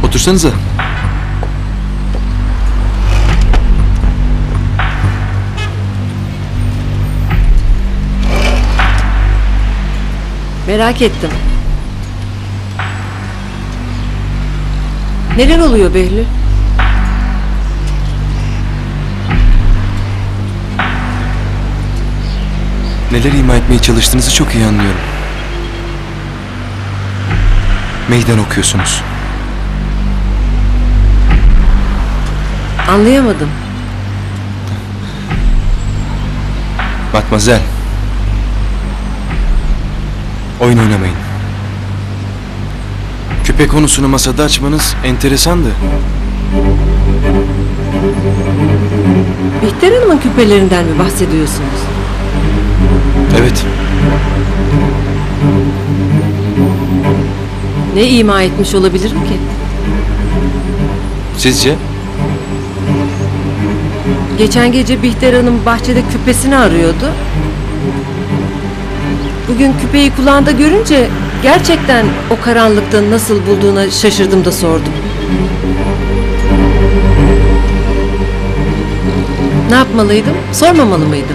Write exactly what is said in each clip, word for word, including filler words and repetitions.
Otursanıza. Merak ettim. Neler oluyor Behlül? Neler ima etmeye çalıştığınızı çok iyi anlıyorum. Meydan okuyorsunuz. Anlayamadım. Matmazel. Oyun oynamayın. Küpe konusunu masada açmanız enteresandı. Bihter Hanım'ın küpelerinden mi bahsediyorsunuz? Evet. Ne ima etmiş olabilirim ki? Sizce? Geçen gece Bihter Hanım bahçede küpesini arıyordu. Bugün küpeyi kulağında görünce gerçekten o karanlıkta nasıl bulduğuna şaşırdım da sordum. Ne yapmalıydım? Sormamalı mıydım?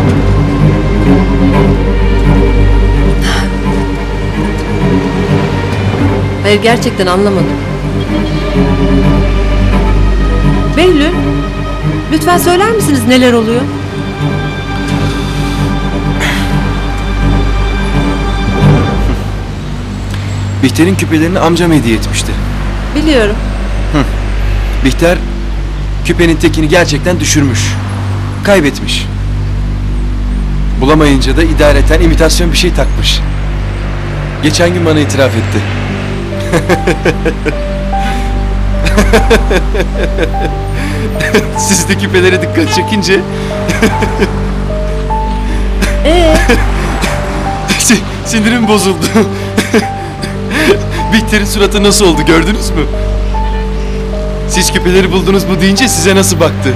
Hayır, gerçekten anlamadım. Behlül, lütfen söyler misiniz neler oluyor? Bihter'in küpelerini amcam hediye etmişti. Biliyorum. Bihter küpenin tekini gerçekten düşürmüş. Kaybetmiş. Bulamayınca da idareten imitasyon bir şey takmış. Geçen gün bana itiraf etti. Siz de küpelere dikkat çekince Ee? si- sinirim bozuldu. Bihter'in suratı nasıl oldu gördünüz mü? Siz küpeleri buldunuz mu deyince size nasıl baktı?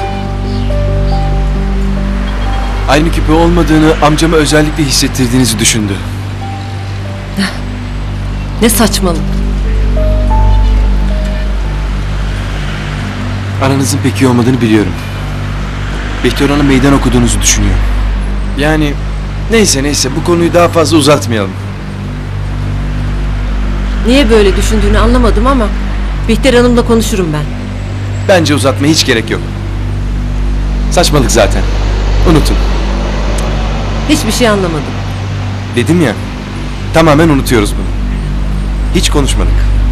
Aynı küpe olmadığını amcama özellikle hissettirdiğinizi düşündü. Ne saçmalık. Aranızın pek iyi olmadığını biliyorum. Bihter Hanım'a meydan okuduğunuzu düşünüyor. Yani neyse neyse bu konuyu daha fazla uzatmayalım. Niye böyle düşündüğünü anlamadım ama Bihter Hanım'la konuşurum ben. Bence uzatmaya hiç gerek yok. Saçmalık zaten. Unutun. Hiçbir şey anlamadım. Dedim ya. Tamamen unutuyoruz bunu. Hiç konuşmadık.